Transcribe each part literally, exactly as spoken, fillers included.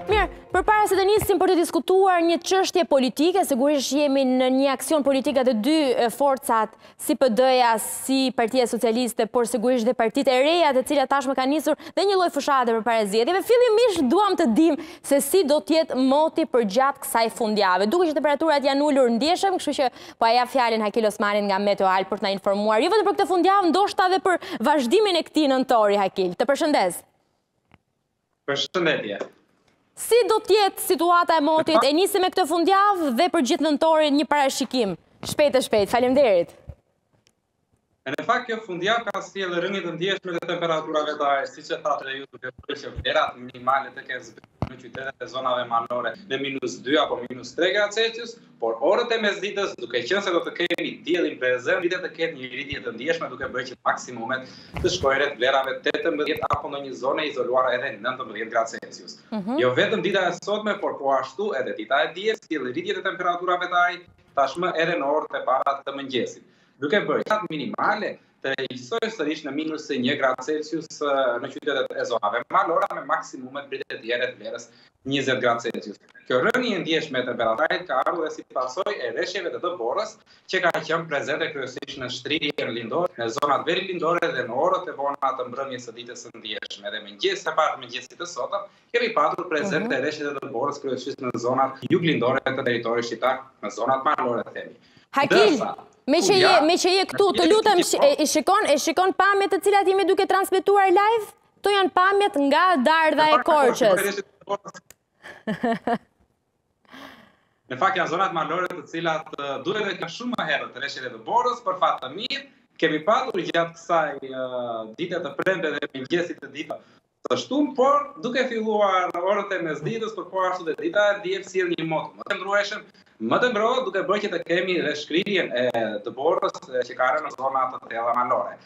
Mirë, përpara se të nisim për të diskutuar një çështje politike, sigurisht jemi në një aksion politik të dy forcat, si P D-ja, si Partia Socialiste, por sigurisht dhe partitë e reja, të cilat tashmë kanë nisur dhe një lloj fushate përpara zgjedhjeve. Fillimisht duam të dim se si do të jetë moti përgjatë kësaj fundjavë. Duke që temperaturat janë ulur ndjeshëm, kështu që po ja fjalën Hakil Osmanit nga Meteoal për të na informuar, jo vetëm për këtë fundjavë, ndoshta edhe për vazhdimin e këtij nëntori. Hakil, të përshëndes. Përshëndetje. Si do të jetë situata e motit, e nisim me këtë fundjavë dhe për gjithë nëntorin një parashikim? Shpejt e shpejt, faleminderit. Në fakt, kjo fundjavë ka sjellë rënje të ndjeshme të temperaturave të ajrit, siç e thatë ju duke thënë që vlerat minimale të kenë zbritur në qytetet e zonave malore në minus dy apo minus tre gradë Celsius, por orët e mesditës, duke qenë se do të kemi diellin prezent, vitet të ketë një rritje të ndjeshme duke bërë që maksimumet të shkojnë rreth vlerave tetëmbëdhjetë apo në një zonë izoluar edhe nëntëmbëdhjetë gradë Celsius. Mm-hmm. Jo vetëm dita e sotme, por po ashtu edhe dita e diel sjell rritje të temperaturave të ajrit, tashmë edhe në orët e para të mëngjesit, duke bërë qatë minimale të regjistojnë sërish në minus një gradë Celsius në qytetet e zonave malore, me maksimumet pritet të jenë vlerës njëzet gradë Celsius. Kjo rënje e ndjeshme e temperaturit ka ardhur dhe si pasojë e rreshjeve të dëborës që ka qenë prezente kryesisht në shtrirjen lindore, në zonat verilindore dhe në orët e vona të mbrëmjes së ditës së ndjeshme. Dhe mëngjes e parë mëngjesit të sotëm kemi patur prezente uh-huh. rreshjet e dëborës kryesisht në zonat juglindore të territorit shqiptar, në zonat malore themi. Hakil, me që je, me që je këtu, të lutem, e shikon, e shikon pamjet të cilat jemi duke transmetuar live? To janë pamjet nga Dardha e Korçës. Në fakt janë zonat malore të cilat duhet të kanë shumë më herët rreshjet e dëborës, për fat të mirë, kemi patur gjatë kësaj dite të premte dhe mëngjesit të ditës së shtunë, por duke filluar orët e mesditës, por po ashtu dhe dita e diel sjell një mot më të ndryshëm, më të ngrohtë, duke bërë që të kemi rishkrirjen e dëborës që ka rënë në zona të tilla malore.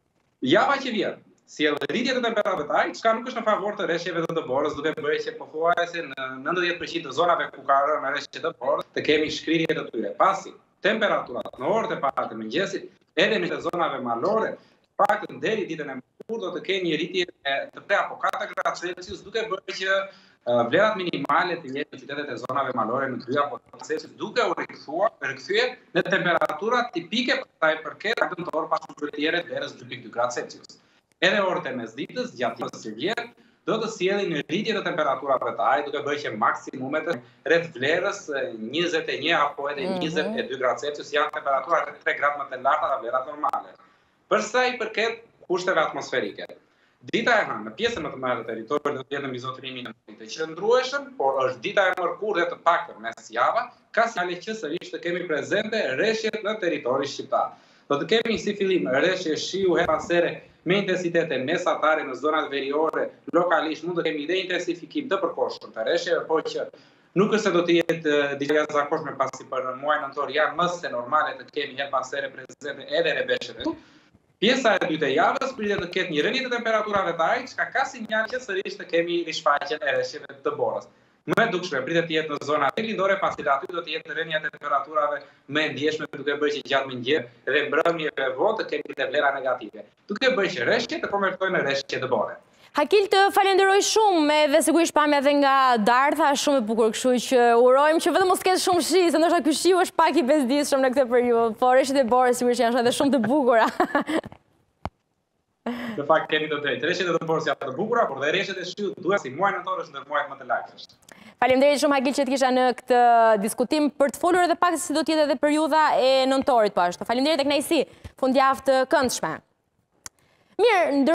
Java që vjen sjell rritje të temperaturave të ajrit, çka nuk është në favor të rreshjeve të dëborës, duke bërë që pothuajse në nëntëdhjetë përqind të zonave ku ka rënë rreshje të dëborës, të kemi shkrirje të tyre. Pasi temperaturat në orët e para të mëngjesit, edhe në zonave malore, paktën deri ditën e mërkurë do të kenë një rritje të tre apo katër gradë Celsius, duke bërë që vlerat minimale të jetë në qytetet e zonave malore në dy apo tre Celsius, duke u rikthyer në temperatura tipike për përket nëntor pas mbërthjere verës dy pikë dy gradë Celsius. Edhe orët e mesditës gjatë ditës së vjetë do të sjellin një rritje të temperaturave të ajrit, duke bërë që maksimumet rreth vlerës njëzet e një apo edhe njëzet e dy gradë Celsius janë temperatura rreth tre gradë më të larta nga vlerat normale. Për sa i përket kushteve atmosferike, dita e hënë në pjesën më të madhe të territorit do të jetë në mizotërimin e motit të qëndrueshëm, por është dita e mërkurë dhe të paktën mes java, ka sinjale që sërish të kemi prezente rreshjet në territorin shqiptar. Do të kemi si fillim rreshje shiu her pas here me intensitete mesatare në zonat veriore, lokalisht mund të kemi dhe intensifikim të përkohshëm të rreshjeve, por që nuk është se do të jetë diçka jashtëzakonshme pasi për muajin nëntor janë më se normale të kemi her pas here prezente edhe rebeshët. Pjesa e dytë e javës pritet të ketë një rënje të temperaturave të ajrit, çka ka sinjal që sërish të kemi rishfaqjen e rreshjeve të dëborës. Më e dukshme pritet të jetë në zona lindore, pasi aty do të jetë rënja e temperaturave më e ndjeshme, duke bërë që gjatë mëngjesit dhe mbrëmjeve vonë të kemi dhe vlera negative, duke bërë që rreshjet të konvertojnë në rreshje dëbore. Hakil, të falenderoj shumë, dhe sigurisht pamja edhe nga Dardha, shumë e bukur, kështu që urojmë që vetëm mos ketë shumë shi, se ndoshta ky shiu është pak i bezdisshëm në këtë periudhë, por rreshjet e dëborës sigurisht janë edhe shumë të bukura. Në fakt keni të drejtë. Rreshjet e dëborës janë të bukura, por dhe rreshjet e shiut duhet si muaj nëntor është ndër muajt më të lagëshëm. Faleminderit shumë Hakil që të kisha në këtë diskutim për të folur edhe pak se si do të jetë edhe periudha e nëntorit po ashtu. Faleminderit e kënaqësi. Fundjavë të këndshme. Mirë,